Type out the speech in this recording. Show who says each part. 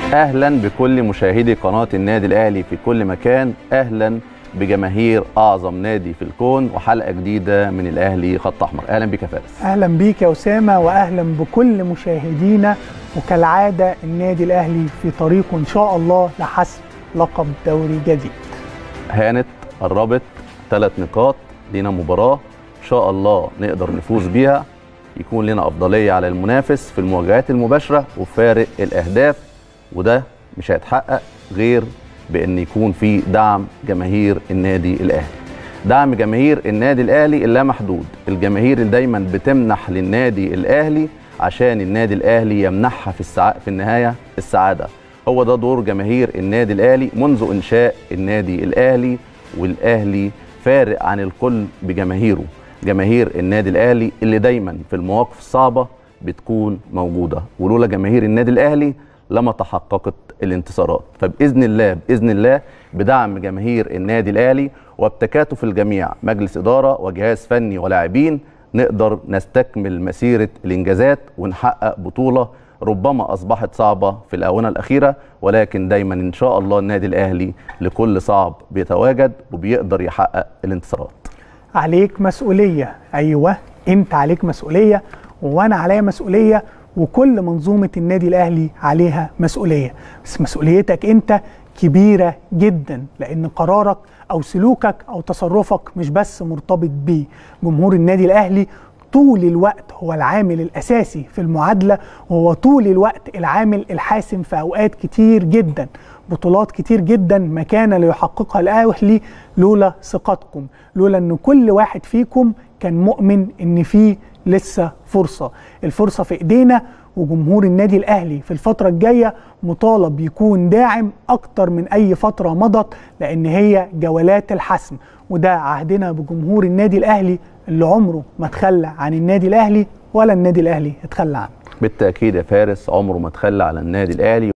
Speaker 1: اهلا بكل مشاهدي قناه النادي الاهلي في كل مكان، اهلا بجماهير اعظم نادي في الكون وحلقه جديده من الاهلي خط احمر. اهلا بك يا فارس.
Speaker 2: اهلا بيك يا اسامه واهلا بكل مشاهدينا، وكالعاده النادي الاهلي في طريقه ان شاء الله لحسم لقب دوري جديد.
Speaker 1: هانت قربت 3 نقاط، لينا مباراه ان شاء الله نقدر نفوز بيها، يكون لنا افضليه على المنافس في المواجهات المباشره وفارق الاهداف، وده مش هيتحقق غير بان يكون في دعم جماهير النادي الاهلي. دعم جماهير النادي الاهلي اللامحدود، الجماهير اللي دايما بتمنح للنادي الاهلي عشان النادي الاهلي يمنحها في النهايه السعاده. هو ده دور جماهير النادي الاهلي منذ انشاء النادي الاهلي، والاهلي فارق عن الكل بجماهيره. جماهير النادي الاهلي اللي دايما في المواقف الصعبه بتكون موجوده، ولولا جماهير النادي الاهلي لما تحققت الانتصارات. فباذن الله باذن الله بدعم جماهير النادي الاهلي وبتكاتف الجميع، مجلس اداره وجهاز فني ولاعبين، نقدر نستكمل مسيره الانجازات ونحقق بطوله ربما اصبحت صعبه في الاونه الاخيره، ولكن دايما ان شاء الله النادي الاهلي لكل صعب بيتواجد وبيقدر يحقق الانتصارات.
Speaker 2: عليك مسؤوليه، ايوه انت عليك مسؤوليه وانا عليا مسؤوليه وكل منظومة النادي الأهلي عليها مسؤولية، بس مسؤوليتك أنت كبيرة جدا، لأن قرارك أو سلوكك أو تصرفك مش بس مرتبط بيه. جمهور النادي الأهلي طول الوقت هو العامل الأساسي في المعادلة، وهو طول الوقت العامل الحاسم في أوقات كتير جدا. بطولات كتير جدا ما كان ليحققها الأهلي لولا ثقتكم، لولا أن كل واحد فيكم كان مؤمن أن فيه لسه فرصة. الفرصة في ايدينا، وجمهور النادي الاهلي في الفترة الجاية مطالب يكون داعم اكتر من اي فترة مضت، لان هي جولات الحسم، وده عهدنا بجمهور النادي الاهلي اللي عمره ما تخلى عن النادي الاهلي ولا النادي الاهلي اتخلى عنه.
Speaker 1: بالتأكيد يا فارس، عمره ما تخلى على النادي الاهلي.